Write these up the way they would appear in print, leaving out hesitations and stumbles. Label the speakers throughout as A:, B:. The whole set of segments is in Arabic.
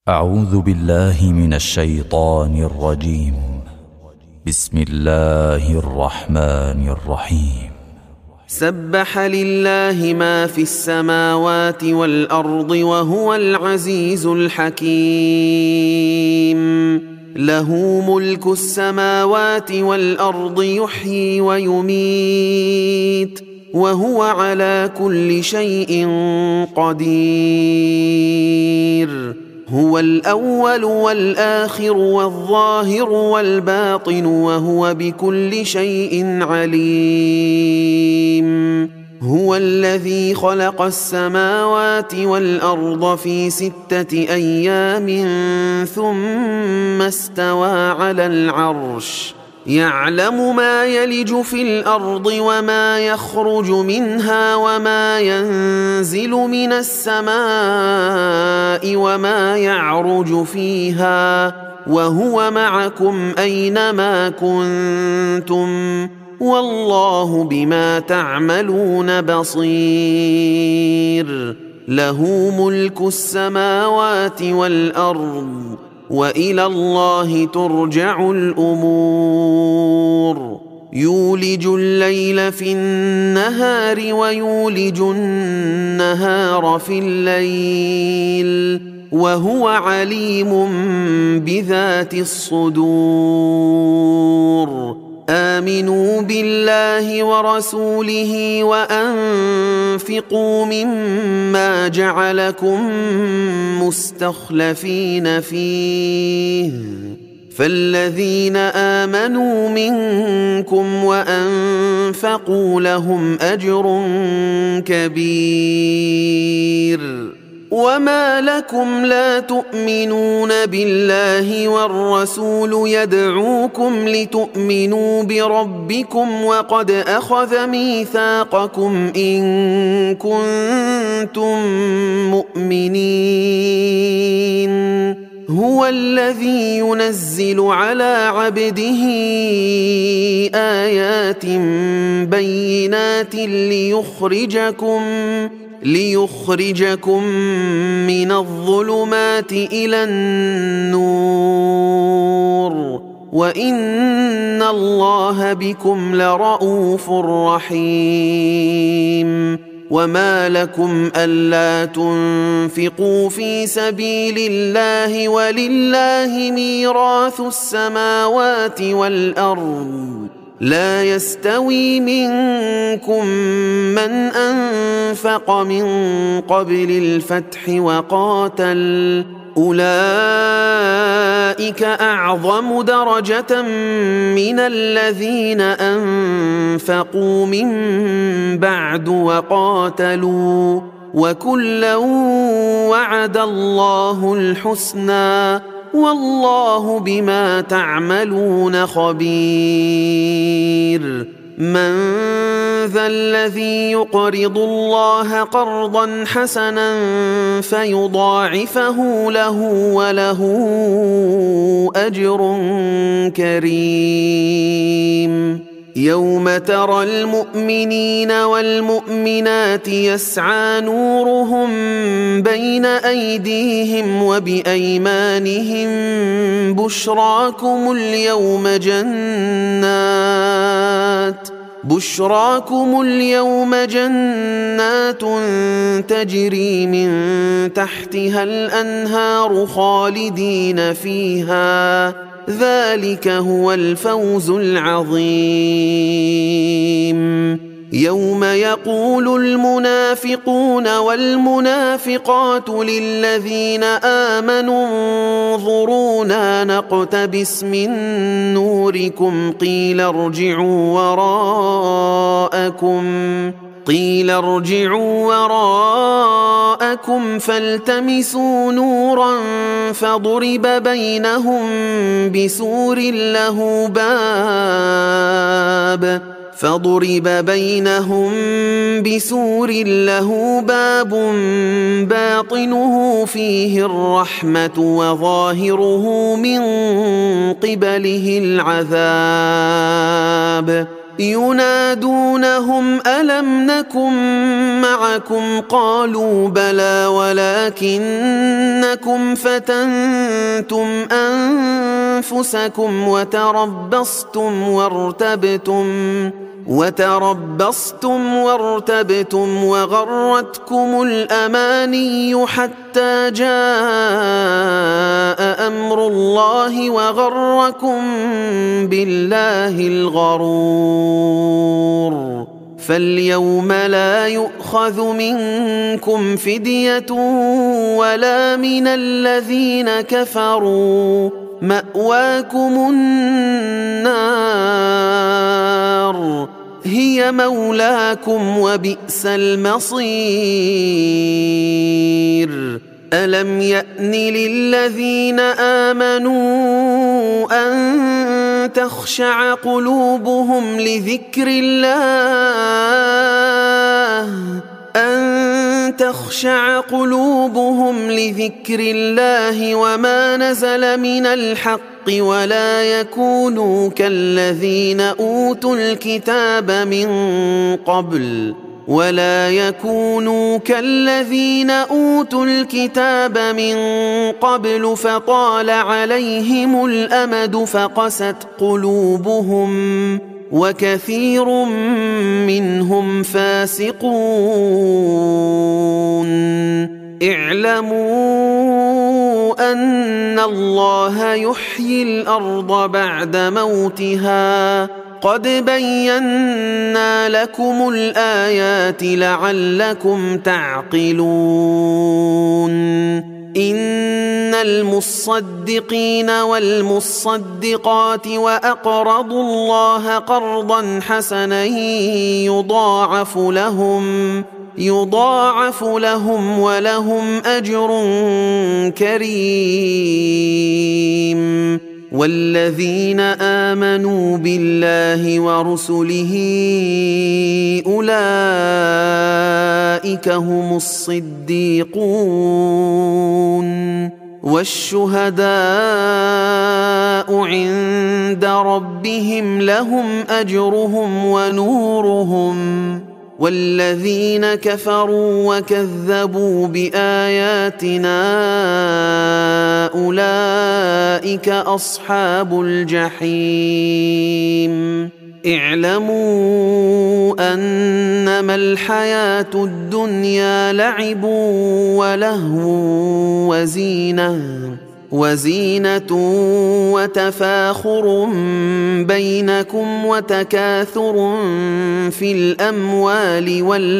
A: أعوذ بالله من الشيطان الرجيم. بسم الله الرحمن الرحيم.
B: سبح لله ما في السماوات والأرض وهو العزيز الحكيم. له ملك السماوات والأرض يحيي ويميت وهو على كل شيء قدير. هو الأول والآخر والظاهر والباطن وهو بكل شيء عليم. هو الذي خلق السماوات والأرض في 6 أيام ثم استوى على العرش يعلم ما يلج في الأرض وما يخرج منها وما ينزل من السماء وما يعرج فيها وهو معكم أينما كنتم والله بما تعملون بصير. له ملك السماوات والأرض وإلى الله ترجع الأمور. يولج الليل في النهار ويولج النهار في الليل وهو عليم بذات الصدور. آمنوا بالله ورسوله وأنفقوا مما جعلكم مستخلفين فيه فالذين آمنوا منكم وأنفقوا لهم أجر كبير. وما لكم لا تؤمنون بالله والرسول يدعوكم لتؤمنوا بربكم وقد أخذ ميثاقكم إن كنتم مؤمنين. هو الذي ينزل على عبده آيات بينات ليخرجكم من الظلمات إلى النور وإن الله بكم لرءوف رحيم. وما لكم ألا تنفقوا في سبيل الله ولله ميراث السماوات والأرض لا يستوي منكم من أنفق من قبل الفتح وقاتل أولئك أعظم درجة من الذين أنفقوا من بعد وقاتلوا وكلا وعد الله الحسنى والله بما تعملون خبير. من ذا الذي يقرض الله قرضا حسنا فيضاعفه له وله أجر كريم. يوم ترى المؤمنين والمؤمنات يسعى نورهم بين أيديهم وبأيمانهم بشراكم اليوم جنات تجري من تحتها الأنهار خالدين فيها ذلك هو الفوز العظيم. يوم يقول المنافقون والمنافقات للذين آمنوا انظرونا نقتبس من نوركم قيل ارجعوا وراءكم فالتمسوا نورا فضرب بينهم بسور له باب باطنه فيه الرحمة وظاهره من قبله العذاب. ينادونهم ألم نكن معكم قالوا بلى ولكنكم فتنتم أنفسكم وتربصتم وارتبتم وغرتكم الأماني حتى جاء أمر الله وغركم بالله الغرور فاليوم لا يؤخذ منكم فدية ولا من الذين كفروا مأواكم النار هي مولاكم وبئس المصير ألم يأن للذين آمنوا أن تخشع قلوبهم لذكر الله وما نزل من الحق ولا يكونوا كالذين أوتوا الكتاب من قبل فطال عليهم الأمد فقست قلوبهم وكثير منهم فاسقون اعلموا أن الله يحيي الأرض بعد موتها قد بينا لكم الآيات لعلكم تعقلون إن المصدقين والمصدقات وأقرضوا الله قرضا حسنا يضاعف لهم ولهم أجر كريم والذين آمنوا بالله ورسله أولئك هم الصديقون والشهداء عند ربهم لهم أجرهم ونورهم والذين كفروا وكذبوا بآياتنا أولئك أصحاب الجحيم اعلموا أنما الحياة الدنيا لعب ولهو وزينة وتفاخر بينكم وتكاثر في الأموال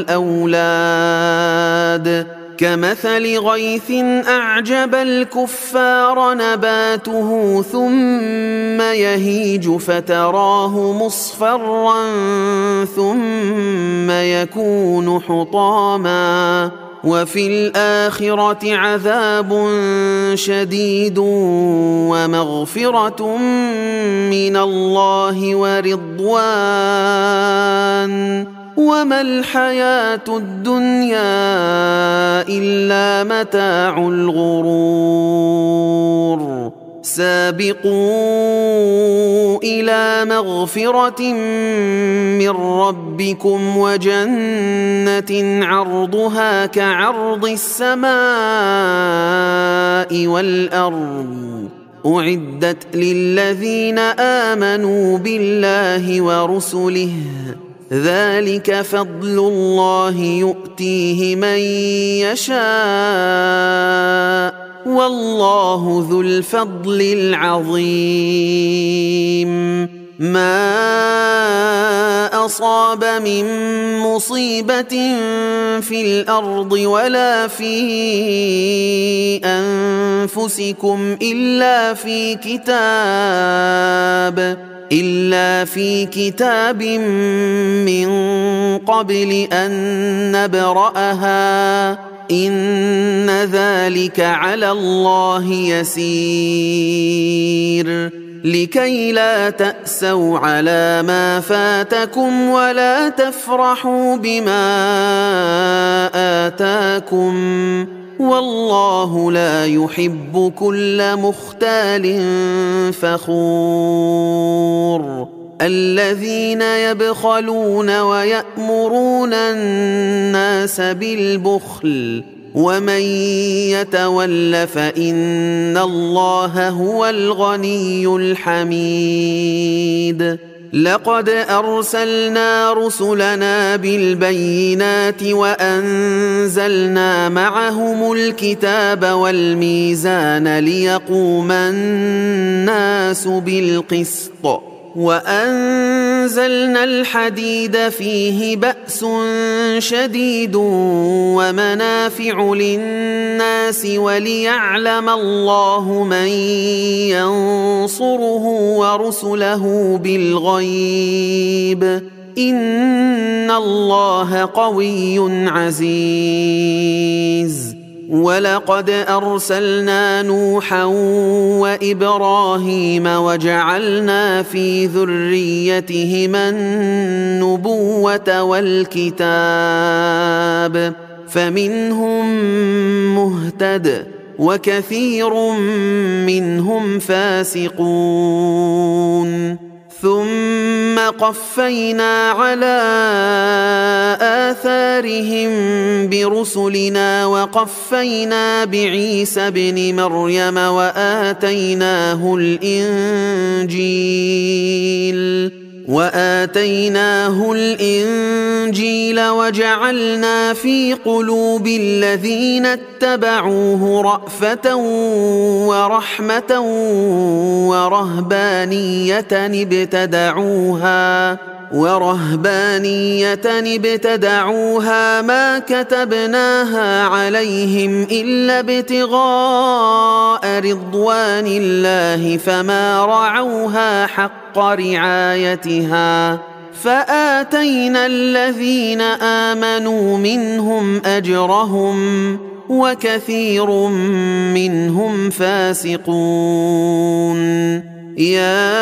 B: والأولاد كمثل غيث أعجب الكفار نباته ثم يهيج فتراه مصفرا ثم يكون حطاما وفي الآخرة عذاب شديد ومغفرة من الله ورضوان وما الحياة الدنيا إلا متاع الغرور سابقوا إلى مغفرة من ربكم وجنة عرضها كعرض السماء والأرض أعدت للذين آمنوا بالله ورسله ذلك فضل الله يؤتيه من يشاء والله ذو الفضل العظيم ما أصاب من مصيبة في الأرض ولا في أنفسكم إلا في كتاب من قبل أن نبرأها إن ذلك على الله يسير لكي لا تأسوا على ما فاتكم ولا تفرحوا بما آتاكم والله لا يحب كل مختال فخور الذين يبخلون ويأمرون الناس بالبخل ومن يتول فإن الله هو الغني الحميد لقد أرسلنا رسلنا بالبينات وأنزلنا معهم الكتاب والميزان ليقوم الناس بالقسط وأنزلنا الحديد فيه بأس شديد ومنافع للناس وليعلم الله من ينصره ورسله بالغيب إن الله قوي عزيز ولقد أرسلنا نوحا وإبراهيم وجعلنا في ذريتهما النبوة والكتاب فمنهم مهتد وكثير منهم فاسقون ثم قفينا على آثارهم برسلنا وقفينا بعيسى ابن مريم وآتيناه الإنجيل وجعلنا في قلوب الذين اتبعوه رأفة ورحمة ورهبانية ابتدعوها ما كتبناها عليهم إلا ابتغاء رضوان الله فما رعوها حق رعايتها فآتينا الذين آمنوا منهم أجرهم وكثير منهم فاسقون يا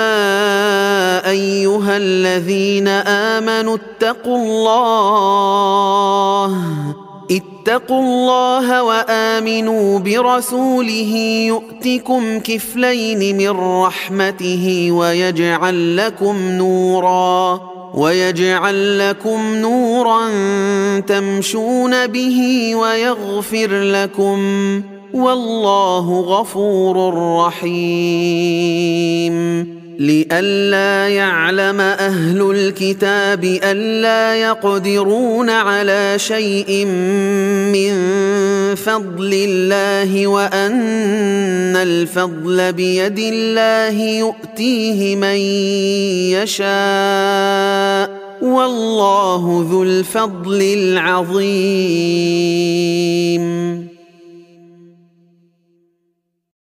B: أيها الذين آمنوا اتقوا الله وآمنوا برسوله يؤتكم كفلين من رحمته ويجعل لكم نورا تمشون به ويغفر لكم والله غفور رحيم لئلا يعلم أهل الكتاب ألا يقدرون على شيء من فضل الله وأن الفضل بيد الله يؤتيه من يشاء والله ذو الفضل العظيم